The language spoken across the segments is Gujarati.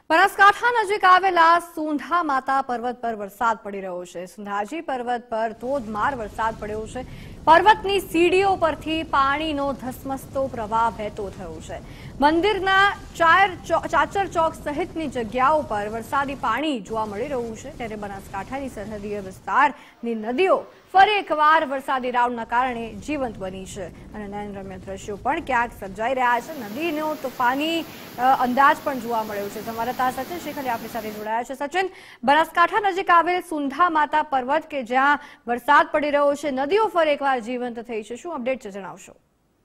બનાસકાંઠા નજીક આવેલા સુંધા માતા પર્વત પર વરસાદ પડી રહ્યો છે। સુંધાજી પર્વત પર ધોધમાર વરસાદ પડ્યો છે। પર્વતની સીડીઓ પરથી પાણીનો ધસમસતો પ્રવાહ વહેતો થયો છે। મંદિરના ચાચર ચોક સહિતની જગ્યાઓ પર વરસાદી પાણી જોવા મળી રહ્યું છે। ત્યારે બનાસકાંઠાની સરહદીય વિસ્તારની નદીઓ ફરી એકવાર વરસાદી રાઉન્ડના કારણે જીવંત બની છે અને નયનરમ્ય દ્રશ્યો પણ ક્યાંક સર્જાઈ રહ્યા છે। નદીનો તોફાની અંદાજ પણ જોવા મળ્યો છે। સંવાદદાતા સચિન શેખરે આપણી સાથે જોડાયા છે। સચિન, બનાસકાંઠા નજીક આવેલ સુંધા માતા પર્વત કે જ્યાં વરસાદ પડી રહ્યો છે, નદીઓ ફરી એકવાર જીવંત થઈ છે, શું અપડેટ છે જણાવશો?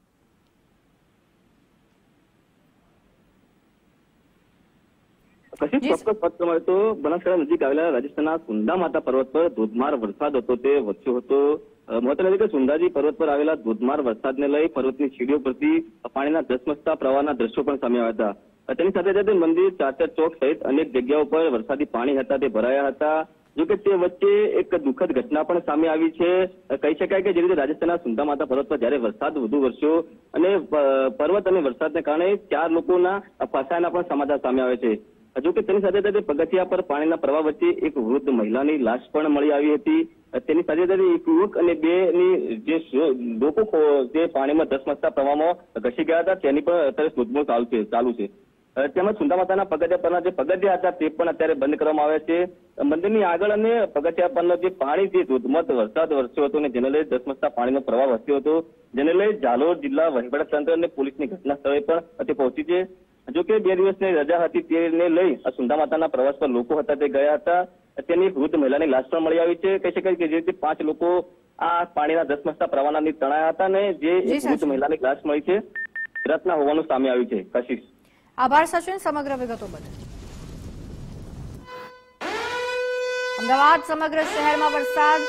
ચોક્કસ વાત કરવામાં આવે તો બનાસકાંઠા નજીક આવેલા રાજસ્થાનના સુંધા માતા પર્વત પર ધોધમાર વરસાદ હતો તે વરસ્યો હતો। મહત્વનું છે કે સુંધાજી પર્વત પર આવેલા ધોધમાર વરસાદને લઈ પર્વતની સીડીઓ પરથી પાણીના ધસમસતા પ્રવાહના દ્રશ્યો પણ સામે આવ્યા હતા। તેની સાથે સાથે મંદિર, ચાચર ચોક સહિત અનેક જગ્યાઓ પર વરસાદી પાણી હતા તે ભરાયા હતા। જોકે તે વચ્ચે એક દુઃખદ ઘટના પણ સામે આવી છે। કહી શકાય કે જે રીતે રાજસ્થાનના સુંધા માતા પર્વત પર જયારે વરસાદ વધુ વરસ્યો અને પર્વત અને વરસાદને કારણે 4 લોકોના ફસાયાના પણ સમાચાર સામે આવે છે। જોકે તેની સાથે સાથે પગથિયા પર પાણીના પ્રવાહ વચ્ચે એક વૃદ્ધ મહિલાની લાશ પણ મળી આવી હતી। તેની સાથે સાથે એક યુવક અને બેની જે લોકો જે પાણીમાં ધસમસતા પ્રવાહમાં ઘસી ગયા હતા તેની પણ અત્યારે શોધખોળ ચાલુ છે। તેમજ સુંધા માતાના પગથિયા પરના જે પગથિયા હતા તે પણ અત્યારે બંધ કરવામાં આવ્યા છે। મંદિરની આગળ અને પગથિયા પરનો જે પાણી જે ધોધમાર વરસાદ વરસ્યો હતો અને જેને લઈ ધસમસતા પાણીનો પ્રવાહ વસ્યો હતો, જેને લઈ ઝાલોદ જિલ્લા વહીવટીતંત્ર અને પોલીસની ઘટના સ્થળે પણ પહોંચી છે। જોકે 2 દિવસની રજા હતી તેને લઈ સુંધા માતાના પ્રવાસ પર લોકો હતા તે ગયા હતા। તેની વૃદ્ધ મહિલાની લાશ પણ મળી આવી છે। કહી શકાય કે જે રીતે 5 લોકો આ પાણીના ધસમસતા પ્રવાહના નીચે તણાયા હતા અને જે એક વૃદ્ધ મહિલાની લાશ મળી છે રત્ના હોવાનું સામે આવ્યું છે। કશિશ, આભાર સચિન સમગ્ર વિગતો બદલ। અમદાવાદ સમગ્ર શહેરમાં વરસાદ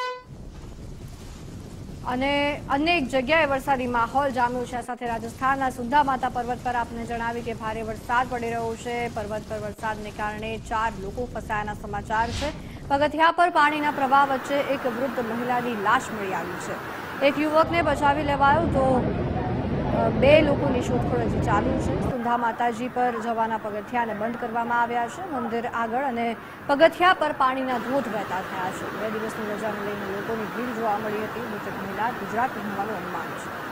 અને અનેક જગ્યાએ વરસાદી માહોલ જામ્યો છે। આ સાથે રાજસ્થાનના સુંધા માતા પર્વત પર આપને જણાવી કે ભારે વરસાદ પડી રહ્યો છે। પર્વત પર વરસાદને કારણે 4 લોકો ફસાયાના સમાચાર છે। પગથિયા પર પાણીના પ્રવાહ વચ્ચે એક વૃદ્ધ મહિલાની લાશ મળી આવી છે। એક યુવકને બચાવી લેવાયો તો 2 લોકોની શોધખોળ હજી ચાલુ છે। સુંધા માતાજી પર જવાના પગથિયાને બંધ કરવામાં આવ્યા છે। મંદિર આગળ અને પગથિયા પર પાણીના ધોધ વહેતા થયા છે। 2 દિવસની રજાને લઈને લોકોની ભીડ જોવા મળી હતી। મૃતક મહિલા ગુજરાતની હોવાનું અનુમાન છે।